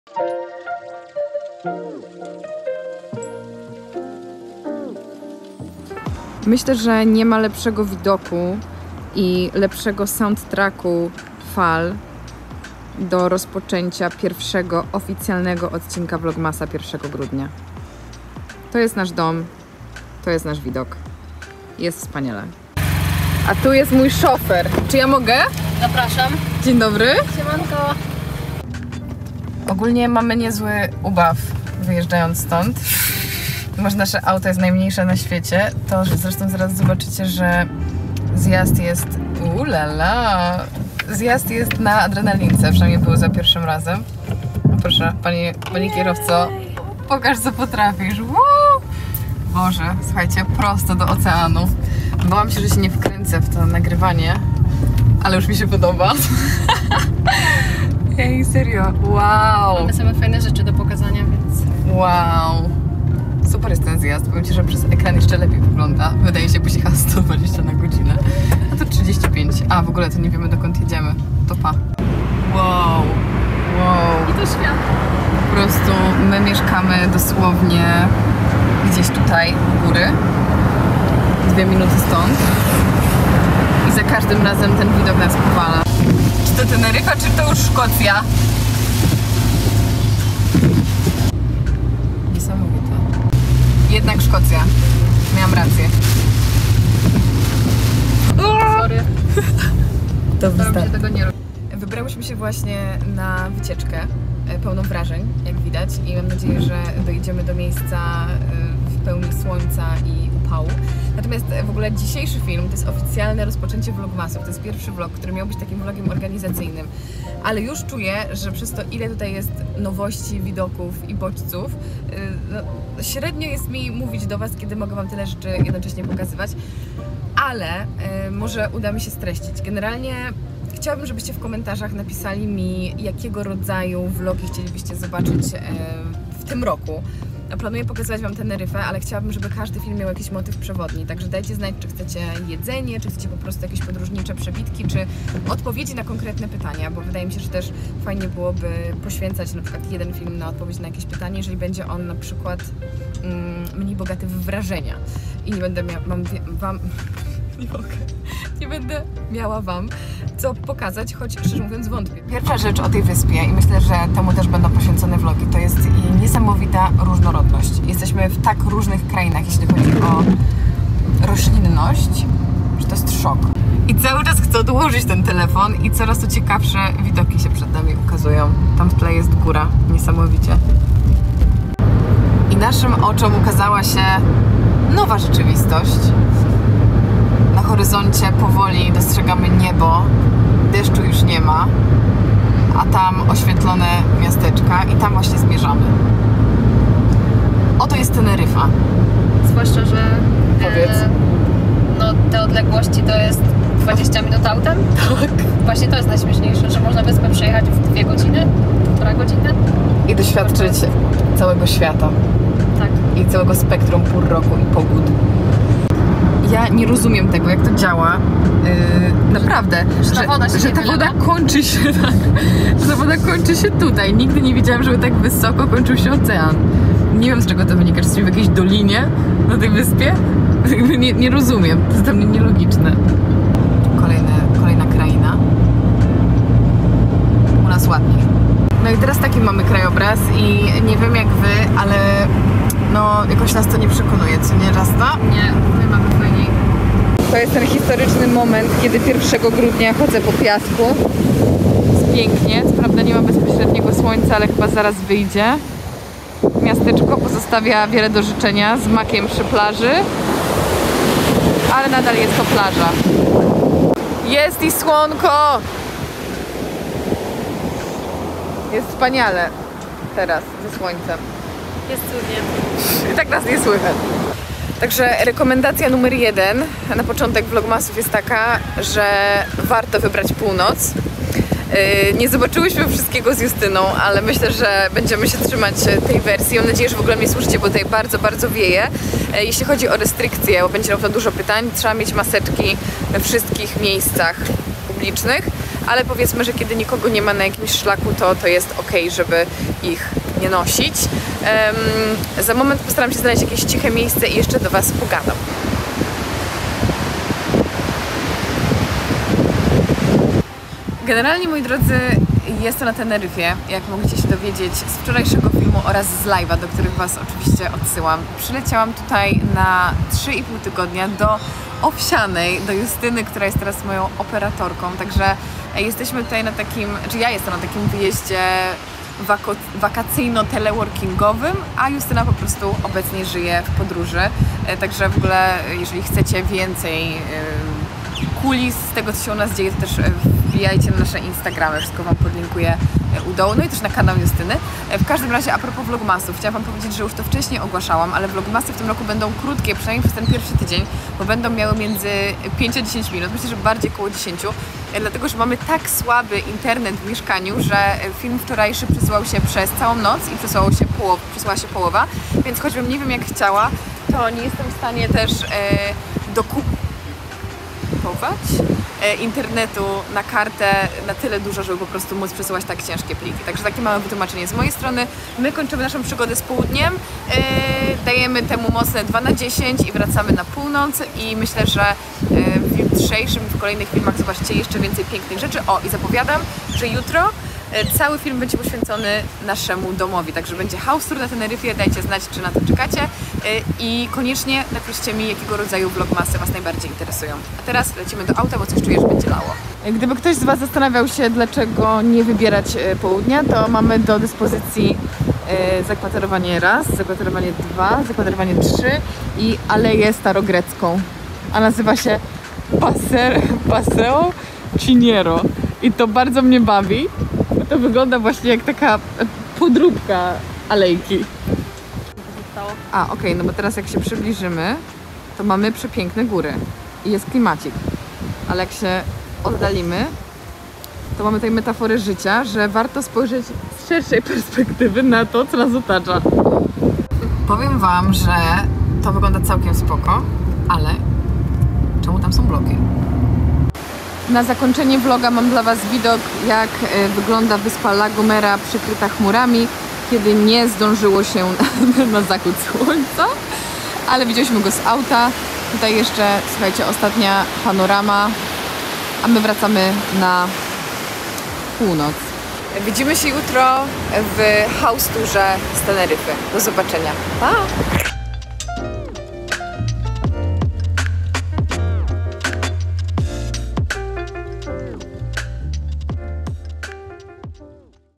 Myślę, że nie ma lepszego widoku i lepszego soundtracku fal do rozpoczęcia pierwszego oficjalnego odcinka Vlogmasa 1 grudnia. To jest nasz dom, to jest nasz widok. Jest wspaniale. A tu jest mój szofer. Czy ja mogę? Zapraszam. Dzień dobry. Siemanko. Ogólnie mamy niezły ubaw wyjeżdżając stąd. Może nasze auto jest najmniejsze na świecie. To zresztą zaraz zobaczycie, że zjazd jest... Ulala! Zjazd jest na adrenalince, przynajmniej był za pierwszym razem. No proszę, pani kierowco, pokaż co potrafisz. Woo! Boże, słuchajcie, prosto do oceanu. Bałam się, że się nie wkręcę w to nagrywanie, ale już mi się podoba. Ej, serio, wow! Mamy same fajne rzeczy do pokazania, więc... Wow! Super jest ten zjazd. Powiem Ci, że przez ekran jeszcze lepiej wygląda. Wydaje się, jakbyś jechała 120 na godzinę. A to 35. A, w ogóle to nie wiemy, dokąd jedziemy. To pa. Wow! Wow! I to świat. Po prostu my mieszkamy dosłownie gdzieś tutaj u góry. 2 minuty stąd. I za każdym razem ten widok nas powala. Czy to Teneryfa, czy to już Szkocja? Niesamowite. Jednak Szkocja. Miałam rację. Sorry. To Staram się tego nie robić. Wybrałyśmy się właśnie na wycieczkę pełną wrażeń, jak widać, i mam nadzieję, że dojedziemy do miejsca w pełni słońca i upału. Natomiast w ogóle dzisiejszy film to jest oficjalne rozpoczęcie vlogmasów. To jest pierwszy vlog, który miał być takim vlogiem organizacyjnym. Ale już czuję, że przez to, ile tutaj jest nowości, widoków i bodźców, no, średnio jest mi mówić do Was, kiedy mogę Wam tyle rzeczy jednocześnie pokazywać. Ale może uda mi się streścić. Generalnie chciałabym, żebyście w komentarzach napisali mi, jakiego rodzaju vlogi chcielibyście zobaczyć w tym roku. Planuję pokazywać Wam Teneryfę, ale chciałabym, żeby każdy film miał jakiś motyw przewodni. Także dajcie znać, czy chcecie jedzenie, czy chcecie po prostu jakieś podróżnicze przebitki, czy odpowiedzi na konkretne pytania, bo wydaje mi się, że też fajnie byłoby poświęcać na przykład jeden film na odpowiedź na jakieś pytanie, jeżeli będzie on na przykład mniej bogaty w wrażenia. I nie będę nie będę miała Wam co pokazać, choć szczerze mówiąc wątpię. Pierwsza rzecz o tej wyspie, i myślę, że temu też będą poświęcone vlogi, to jest jej niesamowita różnorodność. Jesteśmy w tak różnych krainach, jeśli chodzi o roślinność, że to jest szok. I cały czas chcę odłożyć ten telefon i coraz to ciekawsze widoki się przed nami ukazują. Tam w tle jest góra, niesamowicie. I naszym oczom ukazała się nowa rzeczywistość. Na horyzoncie powoli dostrzegamy niebo, deszczu już nie ma, a tam oświetlone miasteczka i tam właśnie zmierzamy. Oto jest Teneryfa. Zwłaszcza, że Powiedz. no, te odległości to jest 20 minut autem. Tak. Właśnie to jest najśmieszniejsze, że można wyspę przejechać w 2 godziny, 1,5 godziny. I doświadczyć całego świata. Tak. I całego spektrum pór roku i pogód. Ja nie rozumiem tego, jak to działa. Naprawdę, Że ta woda się że nie ta woda wylewa? kończy się tak, że ta woda kończy się tutaj. Nigdy nie widziałam, żeby tak wysoko kończył się ocean. Nie wiem, z czego to wynika. Czy jesteśmy w jakiejś dolinie na tej wyspie? Nie rozumiem. To jest dla mnie nielogiczne. Kolejna kraina. U nas ładniej. No i teraz taki mamy krajobraz i nie wiem jak Wy, ale no jakoś nas to nie przekonuje, co nie, Rasta? Nie, my mamy fajniej. To jest ten historyczny moment, kiedy 1 grudnia chodzę po piasku. Jest pięknie, co prawda nie ma bezpośredniego słońca, ale chyba zaraz wyjdzie. Miasteczko pozostawia wiele do życzenia, z makiem przy plaży, ale nadal jest to plaża. Jest i słonko! Jest wspaniale teraz ze słońcem. Jest cudnie. I tak nas nie słychać. Także rekomendacja numer 1 na początek vlogmasów jest taka, że warto wybrać północ. Nie zobaczyłyśmy wszystkiego z Justyną, ale myślę, że będziemy się trzymać tej wersji. Mam nadzieję, że w ogóle mnie słyszycie, bo tutaj bardzo, bardzo wieje. Jeśli chodzi o restrykcje, bo będzie na pewno dużo pytań, trzeba mieć maseczki we wszystkich miejscach publicznych. ale powiedzmy, że kiedy nikogo nie ma na jakimś szlaku, to jest ok, żeby ich nie nosić. Za moment postaram się znaleźć jakieś ciche miejsce i jeszcze do Was pogadam. Generalnie, moi drodzy, jestem na Teneryfie, jak mogliście się dowiedzieć z wczorajszego filmu oraz z live'a, do których Was oczywiście odsyłam. Przyleciałam tutaj na 3,5 tygodnia do Owsianej, do Justyny, która jest teraz moją operatorką, także jesteśmy tutaj na takim, czy ja jestem na takim wyjeździe wakacyjno-teleworkingowym, a Justyna po prostu obecnie żyje w podróży, także w ogóle jeżeli chcecie więcej kulis z tego, co się u nas dzieje, to też wbijajcie na nasze Instagramy, wszystko Wam podlinkuję u dołu, no i też na kanał Justyny. W każdym razie, a propos vlogmasów, chciałam Wam powiedzieć, że już to wcześniej ogłaszałam, ale vlogmasy w tym roku będą krótkie, przynajmniej przez ten pierwszy tydzień, bo będą miały między 5 a 10 minut, myślę, że bardziej około 10, dlatego, że mamy tak słaby internet w mieszkaniu, że film wczorajszy przesyłał się przez całą noc i przesyłała się połowa, więc choćbym nie wiem jak chciała, to nie jestem w stanie też dokupić internetu na kartę na tyle dużo, żeby po prostu móc przesyłać tak ciężkie pliki. Także takie małe wytłumaczenie z mojej strony. My kończymy naszą przygodę z południem, dajemy temu mocne 2 na 10 i wracamy na północ i myślę, że w jutrzejszym, w kolejnych filmach zobaczycie jeszcze więcej pięknych rzeczy. O, i zapowiadam, że jutro cały film będzie poświęcony naszemu domowi, także będzie house tour na Teneryfie, dajcie znać, czy na to czekacie i koniecznie napiszcie mi, jakiego rodzaju vlogmasy Was najbardziej interesują. A teraz lecimy do auta, bo coś czuję, że będzie lało. Gdyby ktoś z Was zastanawiał się, dlaczego nie wybierać południa, to mamy do dyspozycji zakwaterowanie raz, zakwaterowanie 2, zakwaterowanie 3 i aleję starogrecką, a nazywa się Paseo Ciniero i to bardzo mnie bawi. To wygląda właśnie jak taka podróbka alejki. A, okej, no bo teraz jak się przybliżymy, to mamy przepiękne góry i jest klimacik. Ale jak się oddalimy, to mamy tej metaforę życia, że warto spojrzeć z szerszej perspektywy na to, co nas otacza. Powiem Wam, że to wygląda całkiem spoko, ale czemu tam są bloki? Na zakończenie vloga mam dla Was widok, jak wygląda wyspa La Gomera przykryta chmurami, kiedy nie zdążyło się na zachód słońca, ale widzieliśmy go z auta. Tutaj jeszcze, słuchajcie, ostatnia panorama, a my wracamy na północ. Widzimy się jutro w house tourze z Teneryfy. Do zobaczenia. Pa!